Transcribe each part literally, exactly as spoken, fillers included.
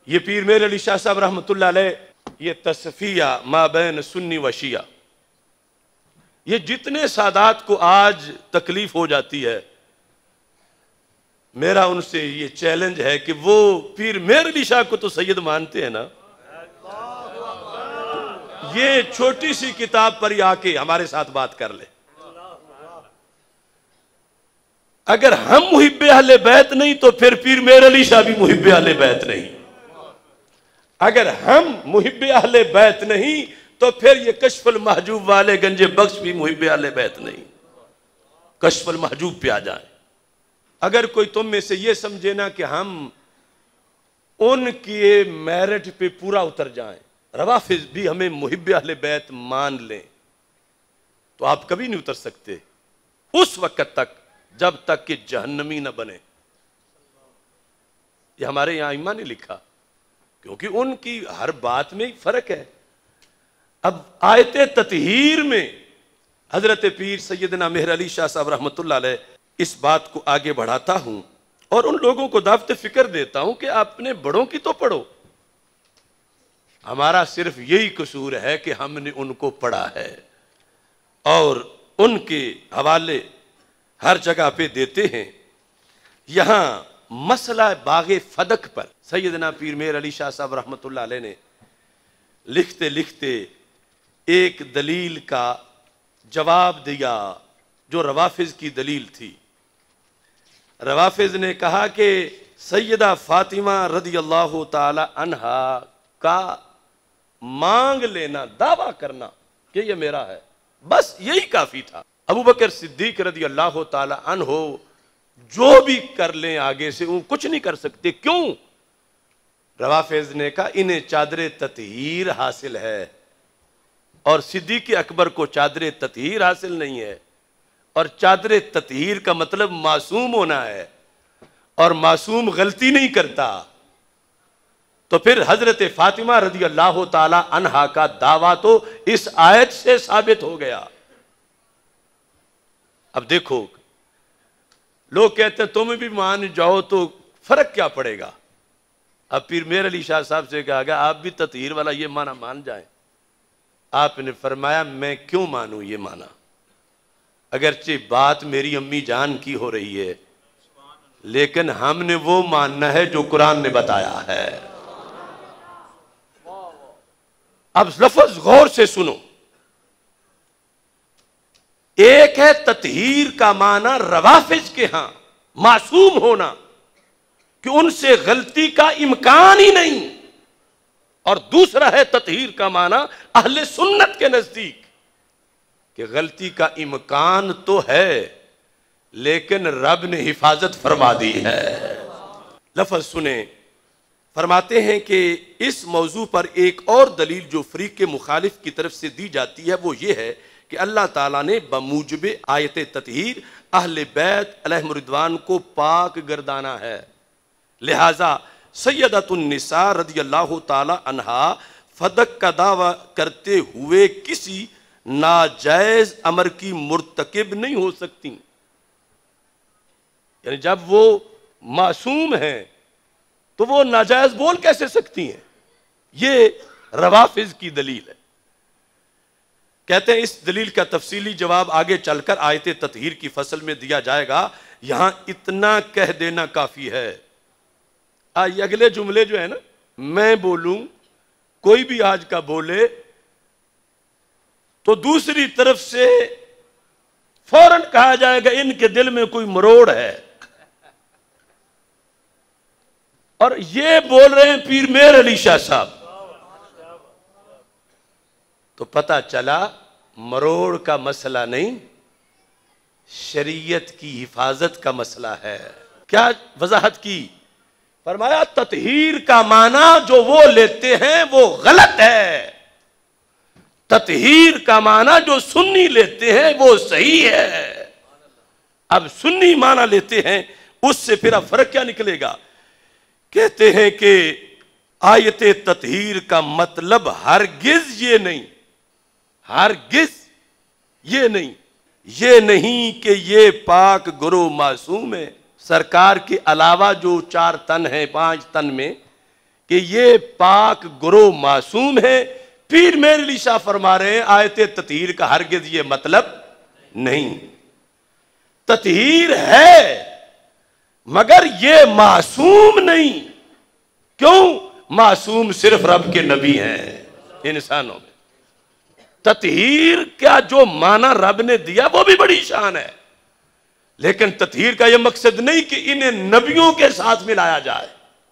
یہ پیر میر علی شاہ صاحب رحمۃ اللہ علیہ، یہ تصفیہ ما بین سنی و شیعہ، یہ جتنے سادات کو آج تکلیف ہو جاتی ہے، میرا ان سے یہ چیلنج ہے کہ وہ پیر میر علی شاہ کو تو سید مانتے ہیں نا، یہ چھوٹی سی کتاب پر ہی آ کے ہمارے ساتھ بات کر لے۔ اگر ہم محب اہل بیت نہیں تو پھر پیر میر علی شاہ بھی محب اہل بیت نہیں، اگر ہم محب اہل بیت نہیں تو پھر یہ کشف المحجوب والے گنج بخش بھی محب اہل بیت نہیں۔ کشف المحجوب پہ آ جائیں۔ اگر کوئی تم میں سے یہ سمجھے نا کہ ہم ان کی میرٹ پہ پورا اتر جائیں، روافض بھی ہمیں محب اہل بیت مان لیں، تو آپ کبھی نہیں اتر سکتے اس وقت تک جب تک کہ جہنمی نہ بنے۔ یہ ہمارے یہاں ائمہ نے لکھا، کیونکہ ان کی ہر بات میں فرق ہے۔ اب آیت تطہیر میں حضرت پیر سیدنا مہر علی شاہ صاحب رحمۃ اللہ علیہ اس بات کو آگے بڑھاتا ہوں اور ان لوگوں کو دعوت فکر دیتا ہوں کہ اپنے بڑوں کی تو پڑھو۔ ہمارا صرف یہی قصور ہے کہ ہم نے ان کو پڑھا ہے اور ان کے حوالے ہر جگہ پہ دیتے ہیں۔ یہاں مسئلہ باغ فدق پر سیدنا پیر میر علی شاہ صاحب رحمۃ اللہ علیہ نے لکھتے لکھتے ایک دلیل کا جواب دیا جو روافض کی دلیل تھی۔ روافض نے کہا کہ سیدہ فاطمہ رضی اللہ تعالی عنہا کا مانگ لینا، دعویٰ کرنا کہ یہ میرا ہے، بس یہی کافی تھا۔ ابو بکر صدیق رضی اللہ تعالی عنہ جو بھی کر لیں آگے سے وہ کچھ نہیں کر سکتے۔ کیوں؟ روافض نے کہا انہیں چادر تطہیر حاصل ہے اور صدیق اکبر کو چادر تطہیر حاصل نہیں ہے، اور چادر تطہیر کا مطلب معصوم ہونا ہے، اور معصوم غلطی نہیں کرتا۔ تو پھر حضرت فاطمہ رضی اللہ تعالی عنہا کا دعویٰ تو اس آیت سے ثابت ہو گیا۔ اب دیکھو، لوگ کہتے ہیں تم بھی مان جاؤ تو فرق کیا پڑے گا؟ اب پیر میر علی شاہ صاحب سے کہا گیا آپ بھی تطہیر والا یہ معنی مان جائیں۔ آپ نے فرمایا میں کیوں مانوں یہ معنی، اگرچہ بات میری امی جان کی ہو رہی ہے، لیکن ہم نے وہ ماننا ہے جو قرآن نے بتایا ہے۔ اب لفظ غور سے سنو، ایک ہے تطہیر کا معنی روافض کے ہاں معصوم ہونا کہ ان سے غلطی کا امکان ہی نہیں، اور دوسرا ہے تطہیر کا معنی اہل سنت کے نزدیک کہ غلطی کا امکان تو ہے لیکن رب نے حفاظت فرما دی ہے۔ لفظ سنیں، فرماتے ہیں کہ اس موضوع پر ایک اور دلیل جو فریق مخالف کی طرف سے دی جاتی ہے وہ یہ ہے کہ اللہ تعالیٰ نے بموجب آیت تطہیر اہل بیت علیہم رضوان کو پاک گردانا ہے، لہٰذا سیدۃ النساء رضی اللہ تعالی عنہا فدق کا دعویٰ کرتے ہوئے کسی ناجائز امر کی مرتکب نہیں ہو سکتی۔ یعنی جب وہ معصوم ہیں تو وہ ناجائز بول کیسے سکتی ہیں؟ یہ روافض کی دلیل ہے۔ کہتے ہیں اس دلیل کا تفصیلی جواب آگے چل کر آیت تطہیر کی فصل میں دیا جائے گا، یہاں اتنا کہہ دینا کافی ہے۔ آئیے اگلے جملے جو ہے نا، میں بولوں کوئی بھی آج کا بولے تو دوسری طرف سے فوراً کہا جائے گا ان کے دل میں کوئی مروڑ ہے، اور یہ بول رہے ہیں پیر میر علی شاہ صاحب، تو پتہ چلا مروڑ کا مسئلہ نہیں، شریعت کی حفاظت کا مسئلہ ہے۔ کیا وضاحت کی؟ فرمایا تطہیر کا معنی جو وہ لیتے ہیں وہ غلط ہے، تطہیر کا معنی جو سنی لیتے ہیں وہ صحیح ہے۔ اب سنی معنی لیتے ہیں، اس سے پھر اب فرق کیا نکلے گا؟ کہتے ہیں کہ آیت تطہیر کا مطلب ہرگز یہ نہیں، ہرگز یہ نہیں یہ نہیں کہ یہ پاک گرو معصوم ہے، سرکار کے علاوہ جو چار تن ہیں پانچ تن میں کہ یہ پاک گروہ معصوم ہے، پیر میر علی شاہ فرما رہے ہیں آیت تطہیر کا ہرگز یہ مطلب نہیں. تطہیر ہے مگر یہ معصوم نہیں. کیوں؟ معصوم صرف رب کے نبی ہیں انسانوں میں. تطہیر کا جو معنی رب نے دیا وہ بھی بڑی شان ہے، لیکن تطہیر کا یہ مقصد نہیں کہ انہیں نبیوں کے ساتھ ملایا جائے.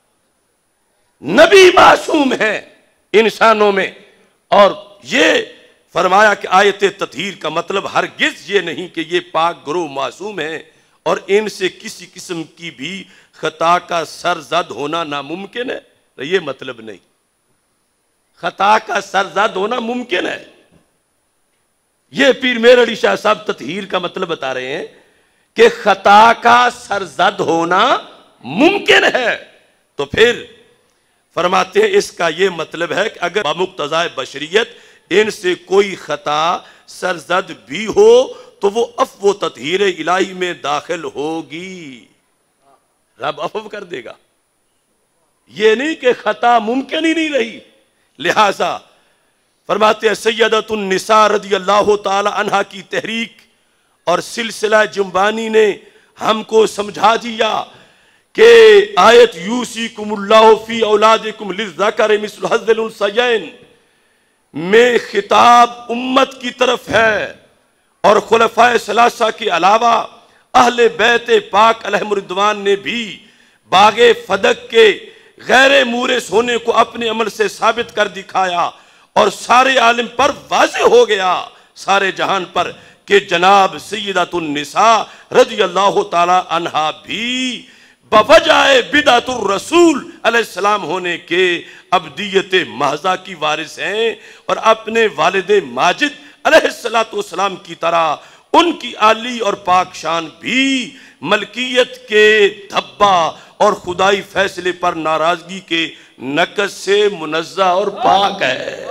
نبی معصوم ہیں انسانوں میں. اور یہ فرمایا کہ آیت تطہیر کا مطلب ہرگز یہ نہیں کہ یہ پاک گروہ معصوم ہیں اور ان سے کسی قسم کی بھی خطا کا سرزد ہونا ناممکن ہے. یہ مطلب نہیں. خطا کا سرزد ہونا ممکن ہے. یہ پیر میر علی شاہ صاحب تطہیر کا مطلب بتا رہے ہیں کہ خطا کا سرزد ہونا ممکن ہے. تو پھر فرماتے ہیں اس کا یہ مطلب ہے کہ اگر بمقتضائے بشریت ان سے کوئی خطا سرزد بھی ہو تو وہ عفو و تطہیر الہی میں داخل ہوگی. رب عفو کر دے گا. یہ نہیں کہ خطا ممکن ہی نہیں رہی. لہذا فرماتے ہیں سیدۃ النساء رضی اللہ تعالی عنہا کی تحریک اور سلسلہ جنبانی نے ہم کو سمجھا دیا کہ آیت یوصیکم اللہ فی اولادکم للذکر مثل حظ الانثیین میں خطاب امت کی طرف ہے، اور خلفائے ثلاثہ کے علاوہ اہل بیت پاک علیہم الرضوان نے بھی باغ فدق کے غیر مورث ہونے کو اپنے عمل سے ثابت کر دکھایا، اور سارے عالم پر واضح ہو گیا، سارے جہان پر، کہ جناب سیدۃ النساء رضی اللہ تعالی عنہا بھی بوجہ بدعت الرسول علیہ السلام ہونے کے ابدیت محضہ کی وارث ہیں، اور اپنے والد ماجد علیہ السلام کی طرح ان کی عالی اور پاک شان بھی ملکیت کے دھبا اور خدائی فیصلے پر ناراضگی کے نقص سے منزہ اور پاک ہے.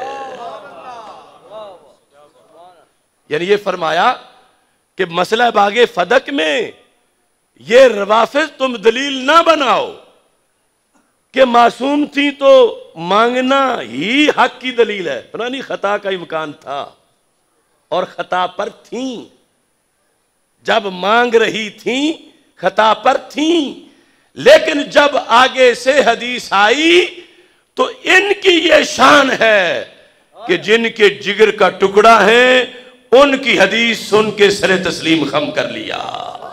یعنی یہ فرمایا کہ مسئلہ باغ فدق میں یہ روافض تم دلیل نہ بناؤ کہ معصوم تھی تو مانگنا ہی حق کی دلیل ہے. پرانی خطا کا امکان تھا اور خطا پر تھیں، جب مانگ رہی تھیں خطا پر تھیں، لیکن جب آگے سے حدیث آئی تو ان کی یہ شان ہے کہ جن کے جگر کا ٹکڑا ہے ان کی حدیث سن کے سر تسلیم خم کر لیا.